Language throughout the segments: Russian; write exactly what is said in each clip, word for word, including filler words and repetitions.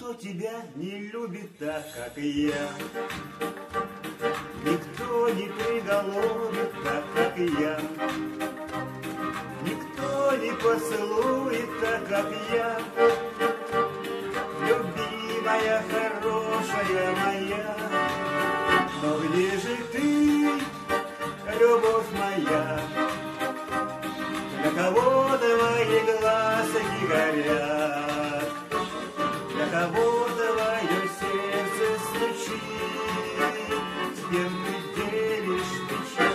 Никто тебя не любит так, как и я. Никто не приголубит так, как и я. Никто не поцелует так, как я. Любимая, хорошая моя, но где же ты, любовь моя? Для кого твои глазки горят, для кого твое сердце стучит, с кем ты делишь печаль?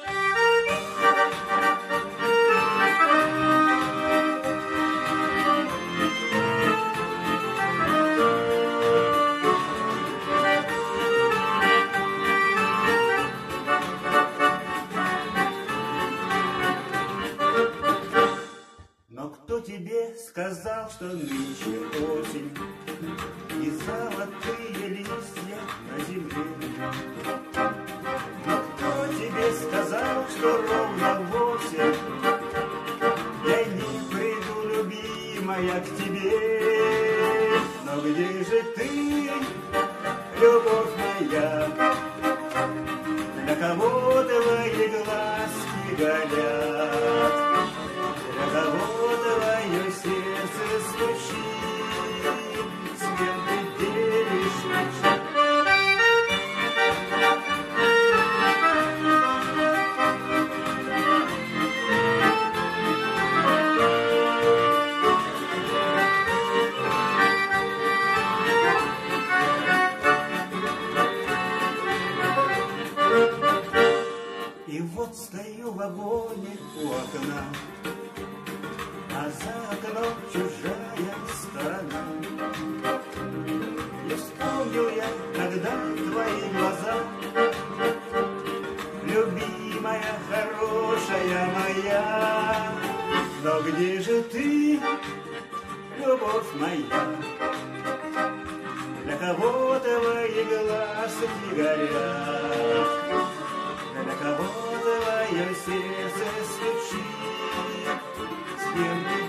Но кто тебе сказал, что нынче осень и золотые листья на земле? Но кто тебе сказал, что ровно в восемь я не приду, любимая, к тебе? Но где же ты, любовь моя? Для кого твои глазки горят? Для кого твое сердце стучит, с кем ты делишь печаль? И вот стою в вагоне у окна, а за окном чужая сторона. И вспомнил я тогда твои глаза, любимая, хорошая моя. Но где же ты, любовь моя? Для кого твои глазки горят? Для кого твое сердце стучит? С кем ты